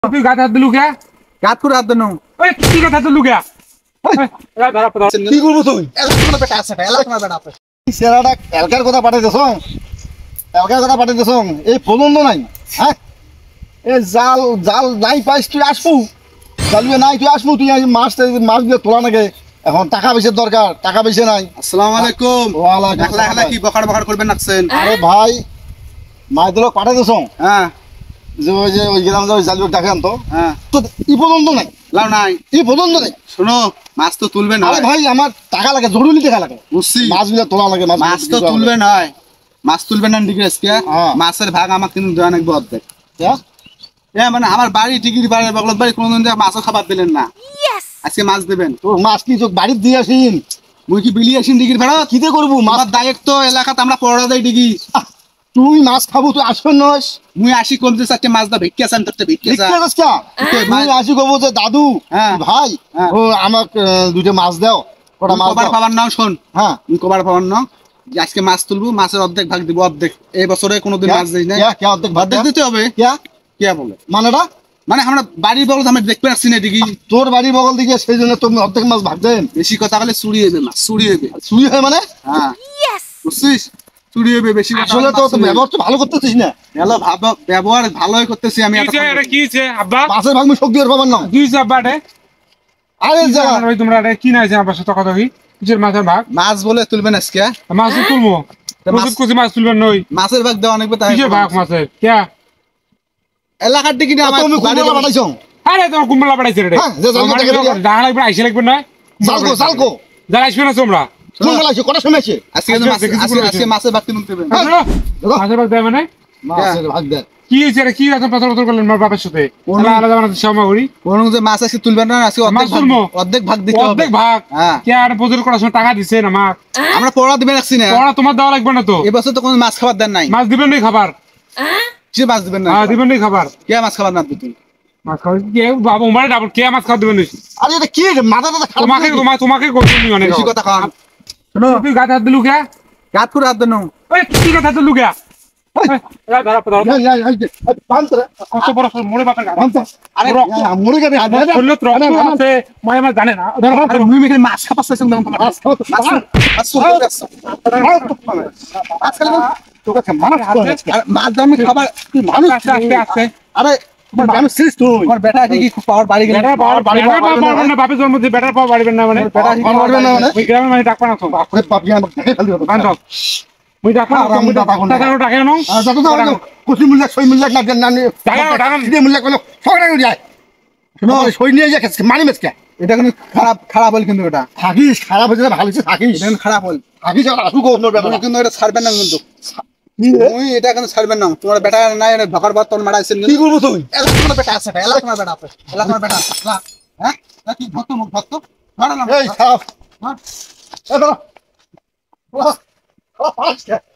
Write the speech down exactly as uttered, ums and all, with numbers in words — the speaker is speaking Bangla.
তুই গাছ হাত দিলু কে? গাত করে হাত দেন। ওই তুই গাছ হাত দিলু কে? কি করবো তুই? এলাকার বেটা আছে, এলাকার বেটা আছে। সেরাটা এলাকার কথা পাঠাই দেছ, এলাকার কথা পাঠাই দেছ। এই পছন্দ নাই, হ্যাঁ? এই জাল জাল নাই পাইস তুই আসবো, জালুয়ে নাই তুই আসবো, তুই মাছ মাছ দিয়ে তোলা নাকি? এখন টাকা পয়সার দরকার, টাকা পয়সা নাই। আসসালামু আলাইকুম। ওয়ালাইকুম একলা একলা কি বকার বকার করবেন নাকছেন? আরে ভাই মাছ দিল পাঠাই দেছ, হ্যাঁ যে ওই যে ওই গ্রাম ওই জালুয়ে টাকা আনতো, হ্যাঁ তো ই পছন্দ নাই, লাও নাই। ই পছন্দ নাই। শোনো, মাছ তো তুলবে না। আরে ভাই আমার টাকা লাগে, জরুরি টাকা লাগে, বুঝছি, মাছগুলো তোলা লাগে। মাছ তো তুলবে না, মাছ তুলবে না ঠিক আছে। হ্যাঁ। মাছের ভাগ আমাকে কিন্তু দেওয়া নাকবে অর্ধেক। হ্যাঁ? এ মানে আমার বাড়ি টিকিট বাড়ি বগলত বাড়ি কোনোদিন মাছও খাবার দিলেন না, আজকে মাছ দেবেন। তোর মাছ কি তোর বাড়ির দিয়ে আসিন? মুই কি বিলি আসিন টিকিট ভাড়া? কিতে করবো মাছ? আমার দায়িত্ব এলাকাতে আমরা পড়া দেয় ডিগি। তুই মাছ খাবো, তুই আসবেন নস? মুই আসি কমতে চারটে মাছ দা ভিক্ষা চান তোরতে ভিক্ষা চা। তুই আসি কবো যে দাদু হ্যাঁ। ভাই হ্যাঁ। ও আমাকে দুটো মাছ দাও, ওটা মাছ কবার দাও। পাবার নাও শোন, হ্যাঁ তুমি কবার পাবার নাও যে আজকে মাছ তুলবো, মাছের অর্ধেক ভাগ দিব। অর্ধেক এই বছরে কোনোদিন মাছ দিই না, ক্যা ক্যা অর্ধেক ভাত অর্ধেক দিতে হবে। ক্যা কে বলে মানেটা? মানে আমরা বাড়ির বগল আমি দেখতে পাচ্ছি না ডিগি। তোর বাড়ির বগল দিকে সেই জন্য তুমি অর্ধেক মাছ ভাগ দেন? বেশি কথা বলে চুরি হবে, মাছ চুরি হবে। চুরি হয় মানে? হ্যাঁ বুঝছিস, চুরি হবে বেশি কথা আসলে তো ব্যবহার তো ভালো করতেছিস না। হ্যালো ভাব ব্যবহার ভালোই করতেছি আমি। কি হইছে এটা? কি হইছে আব্বা? মাছের ভাগ শক্তি আর পাবার না। কি হইছে আব্বা রে? আরে যা ভাই তোমরা রে কি নাইছে আব্বার সাথে কথা কই? কিসের মাছের ভাগ? মাছ বলে তুলবেন আজকে? মাছ তুলবো। মাছ- প্রচুর কুচি মাছ তুলবেন নই। মাছের ভাগ দেওয়া অনেকবে তাই কিসের ভাগ মাছের? কে? এলাকার টিকিট আমার তুমি বাড়ি কুমড়া পাঠাইছো? আরে তোমার কুম্বলা পাঠাইছে রে। হ্যাঁ, যে জালকো টাকা দিয়া। দাঁড়া লাগবে আইসে লাগবে না? জালকো জালকো যারা আসবে না তোমরা? কুমড়া লাগছে কটা সময় আছে? আজকে কিন্তু মাছ- কিছু আজকে বলেছে। আজকে মাছের ভাগ কিন্তু দেবেন। হ্যাঁ। মাছের ভাগ দেয় মানে? মাছের ভাগ দেন। কি হয়েছে রে? কি এত পাথর পাথর করলেন আমার বাবার সাথে? কোন- আলাদা আলাদা বানাতে সময় করি। কোন যে মাছ আজকে তুলবেন না, আজকে অর্ধেক মাছ ভাগ- তুলবো? অর্ধেক ভাগ দিতে হবে। অর্ধেক ভাগ? হ্যাঁ। কে আর প্রচুর করার সময় টাকা দিছেন আমার? আমরা পড়া দিবেন রাখছি না, পড়া তোমার দেওয়া লাগবে না তো? এবছর তো কোনো মাছ খাবার দেন নাই। মাছ দিবেন নাই খাবার? যে মাছ দিবেন না, হ্যাঁ দিবেন নাই খাবার। কে মাছ খাবার না তুই? মাছ খাবার কে বাবা উমারে ডাবল কে মাছ খাওয়া দিবেন নাই? আরে এটা কি রে? মাথা টাথা খারাপ তোমাকে নাকি? তোমাকে তোমাকে করছি অনেক বেশি কথা খান। শোনো, তুই গাছ হাত দিলু কে? গাত করে হাত দেন। ওই তুই গাছ হাত দিলু কে? ওই, ধরা ধরা এই, এই, এই, এই, বান্ধ রে, কত বড় মোড়ে বাপের গাছ। বান্ধ। আরে এই, এই, মরে গেছে, আরে, আরে, শরীরে তো রক্ত আরে, আরে, আছে মায় আমার জানে না। ধরো আরে মুই মেখে মাছ খাবার চাইছেন না, মাছ খাও তো, মাছ মাছ- মাছ তুলতে যাচ্ছ। মাছ খেলে না? তোকে একটা মাছ খাওয়া হয়েছে। আরে মাছ দামি খাবার তুই মানুষ আস্তে আস্তে আস্তে আরে তোমার মানুষ ছিলিস তুই? তোমার বেটা আছে কি খুব পাওয়ার বাড়ি গেলে বেটার পাওয়ার বাড়ি বেটার পাওয়ার পাওয়ার না বাপের জন্ম দিয়ে বেটার পাওয়ার বাড়িবেন না মানে বেটা আছে কি পাওয়ার বাড়বে না মানে? ওই গ্রামের মানে ডাকবা না তো বাপরে বাপ, ইয়া আমাকে দেখে ফেললি হতো। বান্ধ মুই ডাকবা না আরাম মুই দাদা কোন টাকা টাকা নাও আর যত তো আমাকে কুচি মূল্য, সই মূল্য না, না, না, টাকা নাও, টাকা নাও। সিধে মূল্য কোনো সবাই করে যায়। শোনো, সই নিয়ে যায়, মানি মেসকে। এটা কিন্তু খারাপ খারাপ হল, কিন্তু এটা থাকিস, খারাপ হয়েছে না, ভালো হয়েছে, থাকিস। এটা কিন্তু খারাপ হল। থাকিস আর আসুক অন্য ব্যাপার। তুমি কিন্তু এটা ছাড়বেন না, কিন্তু কি রে? মুই এটা কিন্তু ছাড়বেন না। তোমার বেটা নাই এটা ভকার বাদ তোর মারাইছেন। কি করবো তুই? এলাকার বেটা আছে, এলাকার বেটা আছে, এলাকার বেটা আছে। হ্যাঁ না কি ভক্ত মুখ ভক্ত ধরো না। এই খারাপ। হ্যাঁ। এই দাঁড়া। বাহ, বাহ, বাহ,